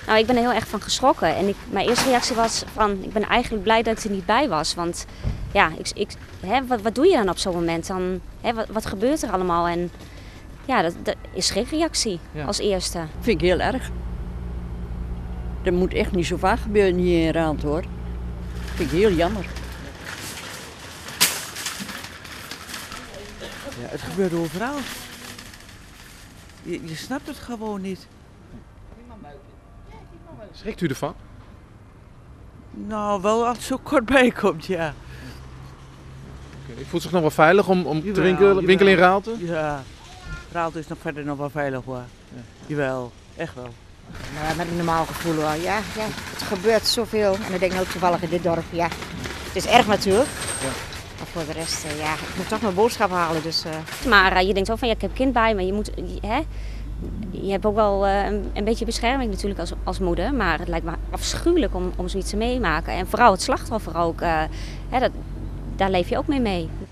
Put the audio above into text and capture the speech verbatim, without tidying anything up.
Nou, ik ben er heel erg van geschrokken. En ik, mijn eerste reactie was van, ik ben eigenlijk blij dat ik er niet bij was. Want ja, ik, ik, hè, wat, wat doe je dan op zo'n moment? Dan, hè, wat, wat gebeurt er allemaal? En ja, dat, dat is schrikreactie ja. als eerste. Vind ik heel erg. Dat moet echt niet zo vaak gebeuren hier in Raalte, hoor. Vind ik heel jammer. Ja, het gebeurt overal. Je, je snapt het gewoon niet. Schrikt u ervan? Nou, wel als het zo kort bij komt, ja. Okay. Je voelt zich nog wel veilig om, om jawel, te winkelen, winkelen in Raalte? Ja, Raalte is nog verder nog wel veilig hoor. Ja. Jawel, echt wel. Nou, met een normaal gevoel hoor. Ja, ja, het gebeurt zoveel. En ik denk nou toevallig in dit dorp, ja. Het is erg natuurlijk. Ja. Maar voor de rest, uh, ja, ik moet toch mijn boodschap halen. Dus, uh... Maar uh, je denkt ook van, ja, ik heb kind bij me. Je moet, hè? Je hebt ook wel uh, een, een beetje bescherming natuurlijk als, als moeder. Maar het lijkt me afschuwelijk om, om zoiets te meemaken. En vooral het slachtoffer ook. Uh, hè, dat, daar leef je ook mee mee.